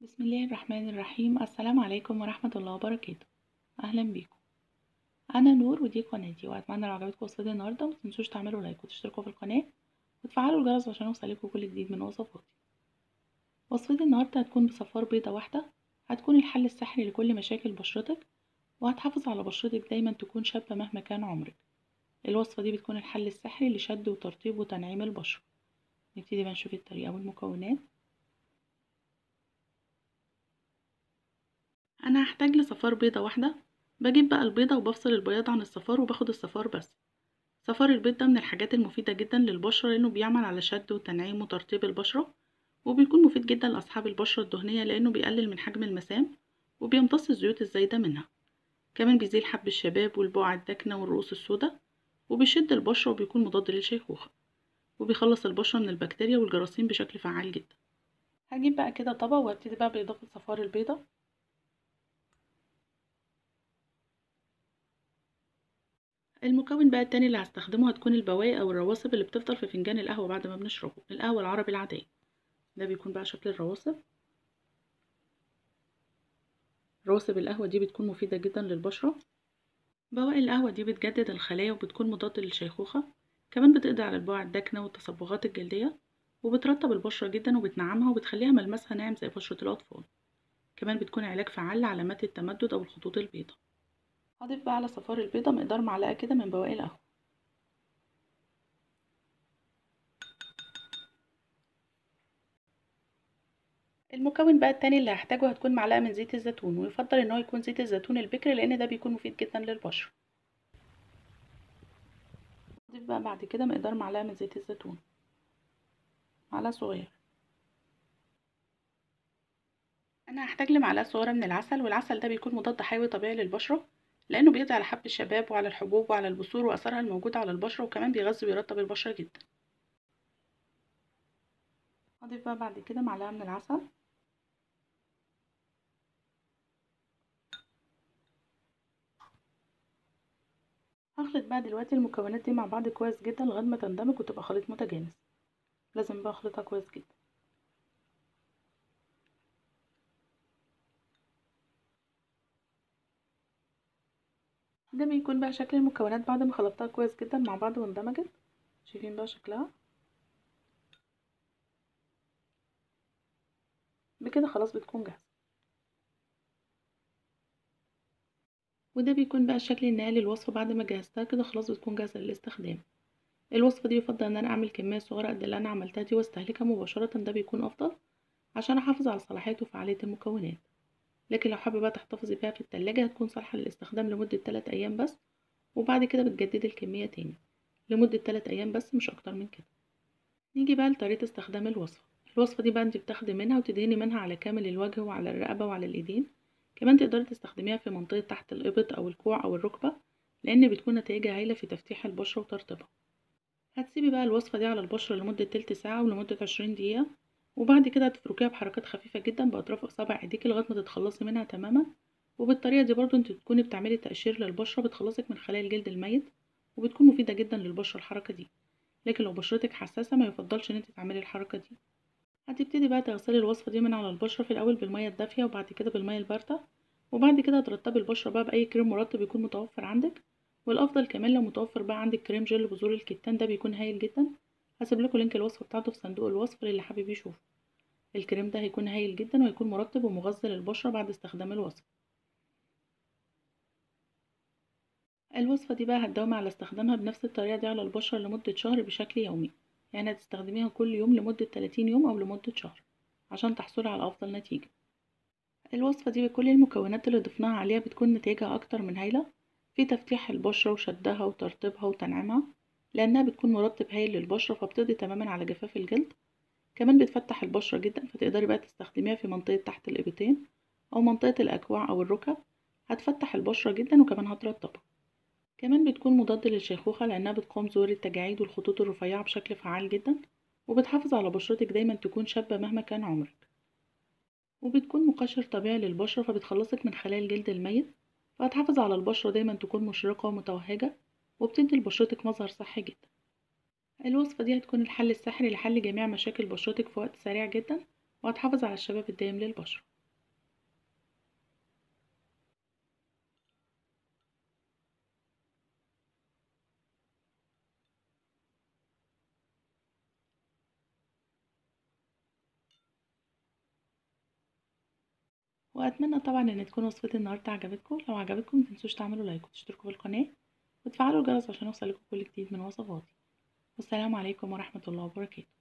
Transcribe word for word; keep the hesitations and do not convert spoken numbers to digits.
بسم الله الرحمن الرحيم. السلام عليكم ورحمة الله وبركاته. أهلا بيكم. أنا نور ودي قناتي، وأتمنى لو عجبتكم وصفتي النهاردة متنسوش تعملوا لايك وتشتركوا في القناة وتفعلوا الجرس عشان يوصلكوا كل جديد من وصفاتي. وصفتي النهاردة هتكون بصفار بيضة واحدة، هتكون الحل السحري لكل مشاكل بشرتك، وهتحافظ على بشرتك دايما تكون شابة مهما كان عمرك. الوصفة دي بتكون الحل السحري لشد وترطيب وتنعيم البشرة. نبتدي بقى نشوف الطريقة والمكونات. انا هحتاج لصفار بيضة واحدة. بجيب بقى البيضة وبفصل البياض عن الصفار وباخد الصفار بس. صفار البيض ده من الحاجات المفيدة جدا للبشرة، لانه بيعمل على شد وتنعيم وترطيب البشرة، وبيكون مفيد جدا لاصحاب البشرة الدهنية لانه بيقلل من حجم المسام وبيمتص الزيوت الزايدة منها. كمان بيزيل حب الشباب والبقع الداكنة والرؤوس السوداء، وبيشد البشرة وبيكون مضاد للشيخوخة، وبيخلص البشرة من البكتيريا والجراثيم بشكل فعال جدا. هجيب بقى كده طبق وابتدي بقى بإضافة صفار البيضة. المكون بقى التاني اللي هستخدمه هتكون البواقي او الرواسب اللي بتفضل في فنجان القهوة بعد ما بنشربه، القهوة العربي العادية. ده بيكون بقى شكل الرواسب. رواسب القهوة دي بتكون مفيدة جدا للبشرة. بواقي القهوة دي بتجدد الخلايا وبتكون مضاد للشيخوخة، كمان بتقضي على البقع الداكنة والتصبغات الجلدية، وبترطب البشرة جدا وبتنعمها وبتخليها ملمسها ناعم زي بشرة الأطفال. كمان بتكون علاج فعال لعلامات التمدد أو الخطوط البيضاء. هضيف بقى على صفار البيضة مقدار معلقة كده من بواقي القهوة. المكون بقى التاني اللي هحتاجه هتكون معلقة من زيت الزيتون، ويفضل ان هو يكون زيت الزيتون البكري لان ده بيكون مفيد جدا للبشرة. اضيف بقى بعد كده مقدار معلقة من زيت الزيتون، معلقة صغيرة. انا هحتاج لمعلقة صغيرة من العسل، والعسل ده بيكون مضاد حيوي طبيعي للبشرة لانه بيقضي على حب الشباب وعلى الحبوب وعلى البثور واثارها الموجودة على البشرة، وكمان بيغذي ويرطب البشرة جدا. هضيف بقى بعد كده معلقة من العسل. هخلط بقى دلوقتي المكونات دي مع بعض كويس جدا لغاية ما تندمج وتبقى خليط متجانس. لازم بقى اخلطها كويس جدا. ده بيكون بقى شكل المكونات بعد ما خلطتها كويس جدا مع بعض واندمجت. شايفين بقى شكلها؟ بكده خلاص بتكون جاهزة. وده بيكون بقى الشكل النهائي للوصفة بعد ما جهزتها. كده خلاص بتكون جاهزة للاستخدام. الوصفة دي يفضل ان انا اعمل كمية صغيرة قد اللي انا عملتها دي واستهلكها مباشرة، ده بيكون افضل عشان احافظ على صلاحية وفعالية المكونات. لكن لو حابة بقى تحتفظي بيها في التلاجة هتكون صالحة للاستخدام لمدة تلات ايام بس، وبعد كده بتجددي الكمية تاني لمدة تلات ايام بس، مش اكتر من كده. نيجي بقى لطريقة استخدام الوصفة. الوصفة دي بقى انت بتاخدي منها وتدهني منها على كامل الوجه وعلى الرقبة وعلى الايدين. كمان تقدري تستخدميها في منطقة تحت الإبط أو الكوع أو الركبة، لأن بتكون نتائجها هايلة في تفتيح البشرة وترطيبها. هتسيبي بقى الوصفة دي على البشرة لمدة تلت ساعة ولمدة عشرين دقيقة، وبعد كده هتفركيها بحركات خفيفة جدا بأطراف أصابع ايديكي لغاية ما تتخلصي منها تماما. وبالطريقة دي برضو انت تكوني بتعملي تقشير للبشرة، بتخلصك من خلايا الجلد الميت، وبتكون مفيدة جدا للبشرة الحركة دي. لكن لو بشرتك حساسة ما يفضلش ان انت تعملي الحركة دي. هتبتدي بقى تغسلي الوصفة دي من على البشرة في الأول بالمية الدافية وبعد كده بالمية الباردة، وبعد كده هترطبي البشرة بقى بأي كريم مرطب يكون متوفر عندك. والأفضل كمان لو متوفر بقى عندك كريم جل بذور الكتان، ده بيكون هايل جدا. هسيب لكم لينك الوصفة بتاعته في صندوق الوصف للي حابب يشوفه. الكريم ده هيكون هايل جدا وهيكون مرطب ومغذي للبشرة بعد استخدام الوصفة. الوصفة دي بقى هتداومي على استخدامها بنفس الطريقة دي على البشرة لمدة شهر بشكل يومي، يعني هتستخدميها كل يوم لمدة تلاتين يوم أو لمدة شهر عشان تحصلي على أفضل نتيجة. الوصفة دي بكل المكونات اللي ضفناها عليها بتكون نتيجة أكتر من هايلة في تفتيح البشرة وشدها وترطيبها وتنعيمها، لأنها بتكون مرطب هايل للبشرة فبتقضي تماما على جفاف الجلد. كمان بتفتح البشرة جدا، فتقدري بقى تستخدميها في منطقة تحت الإبطين أو منطقة الأكواع أو الركب. هتفتح البشرة جدا وكمان هترطبها. كمان بتكون مضاد للشيخوخة لأنها بتقاوم ظهور التجاعيد والخطوط الرفيعة بشكل فعال جدا، وبتحافظ على بشرتك دايما تكون شابة مهما كان عمرك. وبتكون مقشر طبيعي للبشرة فبتخلصك من خلايا الجلد الميت، فهتحافظ على البشرة دايما تكون مشرقة ومتوهجة، وبتدي لبشرتك مظهر صحي جدا. الوصفة دي هتكون الحل السحري لحل جميع مشاكل بشرتك في وقت سريع جدا، وهتحافظ على الشباب الدائم للبشرة. وأتمنى طبعا إن تكون وصفتي النهاردة عجبتكم. لو عجبتكم متنسوش تعملوا لايك وتشتركوا في القناة وتفعلوا الجرس عشان يوصلكوا كل جديد من وصفاتي. والسلام عليكم ورحمة الله وبركاته.